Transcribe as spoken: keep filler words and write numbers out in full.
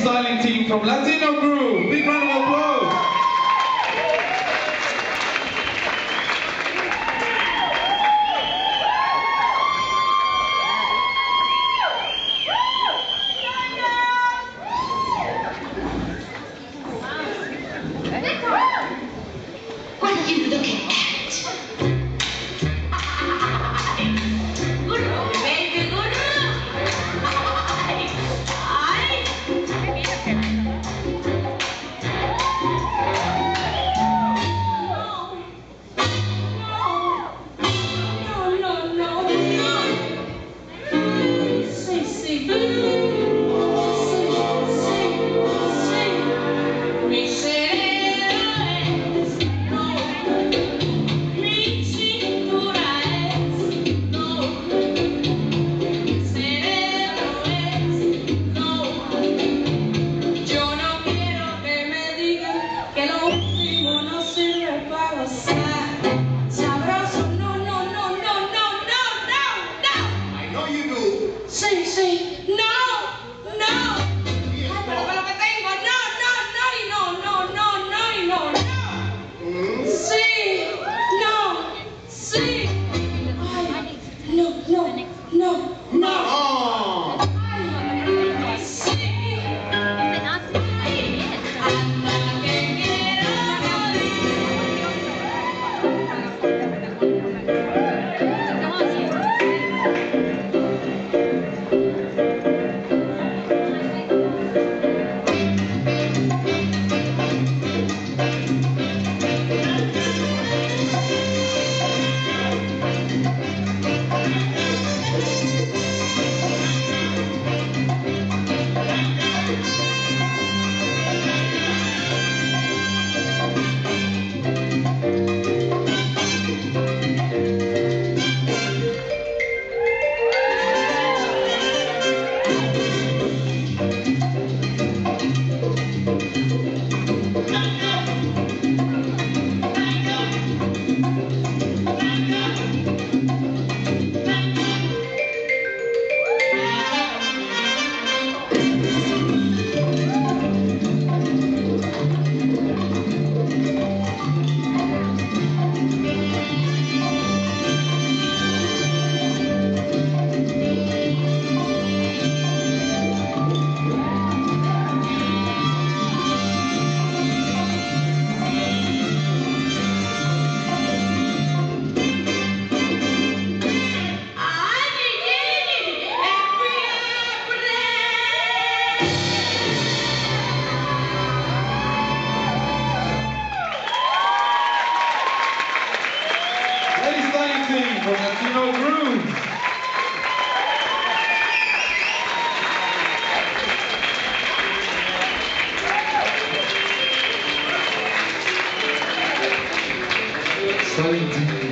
styling team from Latino Groove. Big round of applause. What you looking at? Sí, sí, no, no. Ay, pero con lo que tengo, no, no, no, y no, no, no, no, y no, no. Sí, no, sí. Ay, no, no, no, no. Ay, sí. Hasta que quiera From Latino Groove. Styling team.